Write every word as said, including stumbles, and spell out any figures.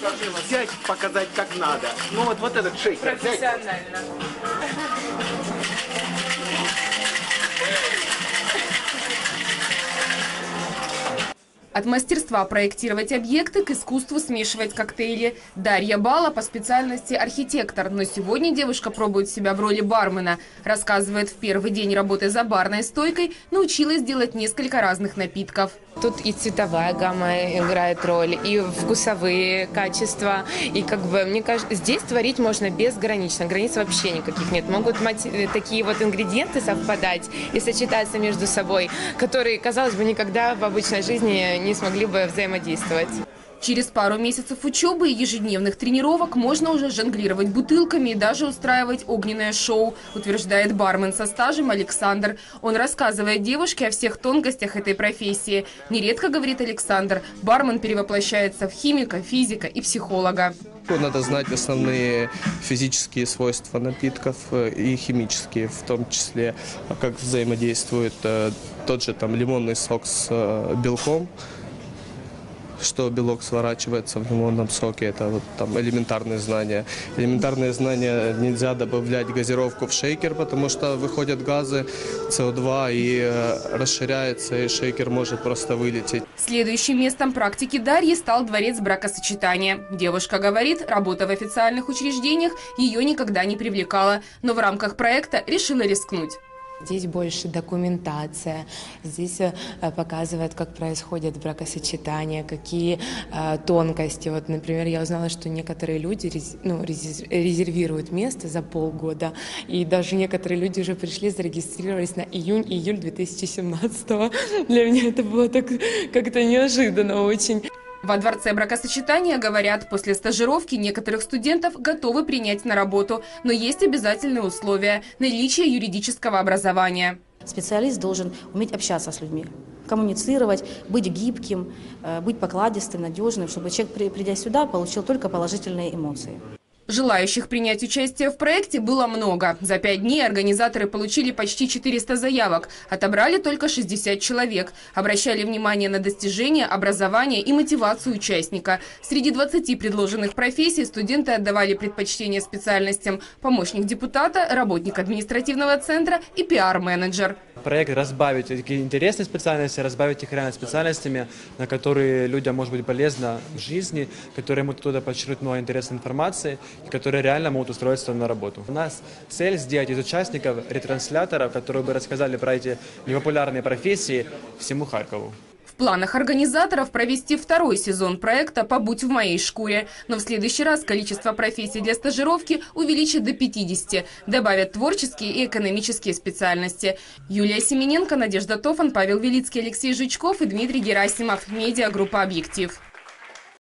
взять, показать как надо. Ну вот, вот этот шейкер. Профессионально. От мастерства проектировать объекты к искусству смешивать коктейли. Дарья Бала по специальности архитектор, но сегодня девушка пробует себя в роли бармена. Рассказывает, в первый день работы за барной стойкой научилась делать несколько разных напитков. Тут и цветовая гамма играет роль, и вкусовые качества. И как бы, мне кажется, здесь творить можно безгранично. Границ вообще никаких нет. Могут такие вот ингредиенты совпадать и сочетаться между собой, которые, казалось бы, никогда в обычной жизни не смогли бы взаимодействовать. Через пару месяцев учебы и ежедневных тренировок можно уже жонглировать бутылками и даже устраивать огненное шоу, утверждает бармен со стажем Александр. Он рассказывает девушке о всех тонкостях этой профессии. Нередко, говорит Александр, бармен перевоплощается в химика, физика и психолога. Надо знать основные физические свойства напитков и химические, в том числе, как взаимодействует тот же там лимонный сок с белком. Что белок сворачивается в лимонном соке, это вот там элементарные знания. Элементарные знания: нельзя добавлять газировку в шейкер, потому что выходят газы СО2 и э, расширяется, и шейкер может просто вылететь. Следующим местом практики Дарьи стал дворец бракосочетания. Девушка говорит, работа в официальных учреждениях ее никогда не привлекала, но в рамках проекта решила рискнуть. Здесь больше документация, здесь показывают, как происходит бракосочетание, какие э, тонкости. Вот, например, я узнала, что некоторые люди рез, ну, резервируют место за полгода, и даже некоторые люди уже пришли, зарегистрировались на июнь-июль две тысячи семнадцатого. Для меня это было так как-то неожиданно очень. Во дворце бракосочетания, говорят, после стажировки некоторых студентов готовы принять на работу, но есть обязательные условия – наличие юридического образования. Специалист должен уметь общаться с людьми, коммуницировать, быть гибким, быть покладистым, надежным, чтобы человек, придя сюда, получил только положительные эмоции. Желающих принять участие в проекте было много. За пять дней организаторы получили почти четыреста заявок. Отобрали только шестьдесят человек. Обращали внимание на достижения, образование и мотивацию участника. Среди двадцати предложенных профессий студенты отдавали предпочтение специальностям помощник депутата, работник административного центра и пиар-менеджер. Проект разбавить такие интересные специальности, разбавить их реально специальностями, на которые людям может быть полезно в жизни, которые могут туда подчеркнуть много интересной информации, и которые реально могут устроиться на работу. У нас цель сделать из участников ретрансляторов, которые бы рассказали про эти непопулярные профессии всему Харькову. В планах организаторов провести второй сезон проекта «Побудь в моей шкуре». Но в следующий раз количество профессий для стажировки увеличат до пятидесяти. Добавят творческие и экономические специальности. Юлия Семененко, Надежда Тофан, Павел Велицкий, Алексей Жучков и Дмитрий Герасимов. Медиагруппа «Объектив».